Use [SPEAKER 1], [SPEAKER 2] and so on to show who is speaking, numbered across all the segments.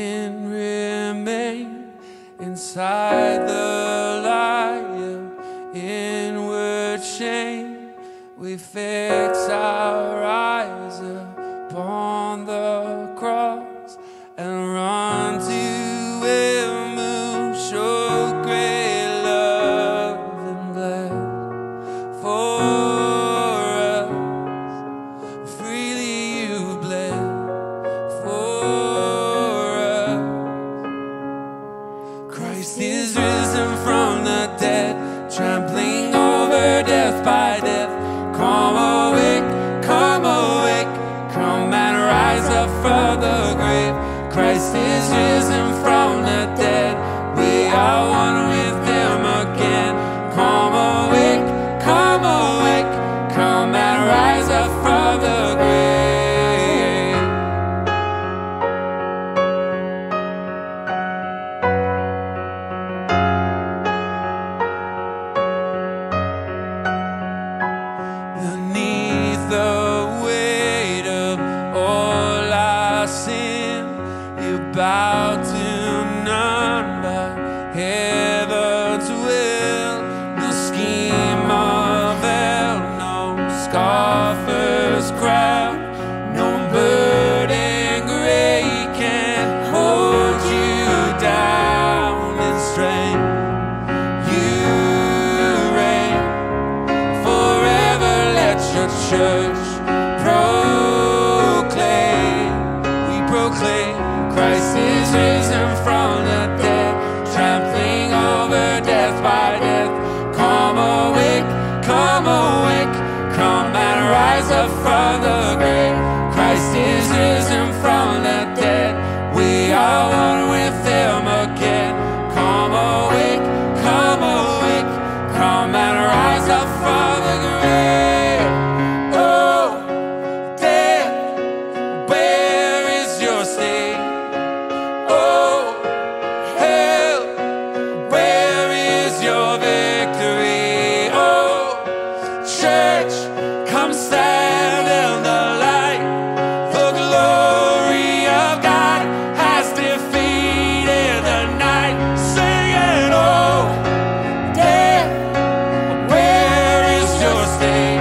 [SPEAKER 1] didn't remain inside the liar, inward shame. We fix our eyes upon the cross and run to Him who showed great love and bled for us. Freely you bled for us. Christ is risen from the dead, trampling over death by death. Come awake, come awake, come and rise up from the grave. Christ is risen from the dead, we are one with Him again. Come awake, come awake, come and rise up from the grave. Beneath the weight of all our sin, you bow to none but heaven's will. No scheme of hell, no scoffer's crown, no burden great can hold you down in strength. You reign forever, let your church proclaim. We proclaim Christ is risen from the dead, trampling over death by death. Come awake, come awake, come and rise up from the grave. Christ is risen from the dead, we are one with Him again. Come awake, come awake, come and rise up from the grave. Oh, death, where is your sting? Oh, hell, where is your victory? Oh, church, come stand in the light. The glory of God has defeated the night. Sing it, oh, death, where is your sting?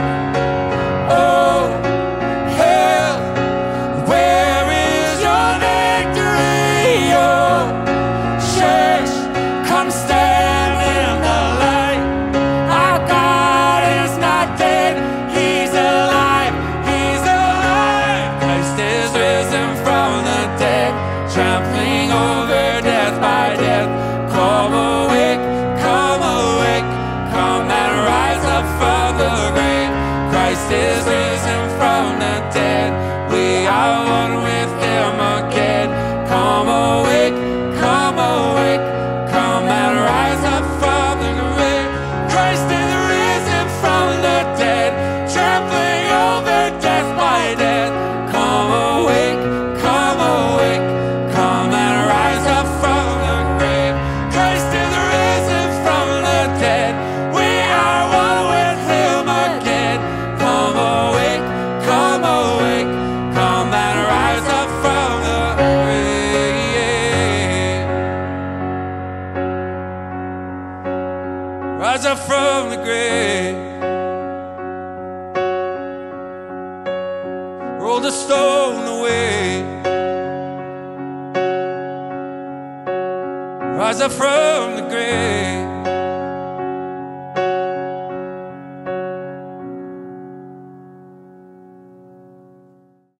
[SPEAKER 1] Oh, hell, where is your victory? Oh, church, come stand in the light. Our God is not dead, He's alive, He's alive. Christ is risen from the dead, trampling over death by death. Come awake, come awake, come and rise up from the grave. Christ is risen from the dead, we are one with Him again. Come awake, come awake, come and rise up from the grave. Christ is risen from the dead, trampling over death by death. Come awake, come awake, come and rise up from the grave. Christ is risen from the dead, we are one with Him again. Come awake, come awake, come and rise up from the grave. Rise up from the grave. Roll the stone away. Rise up from the grave.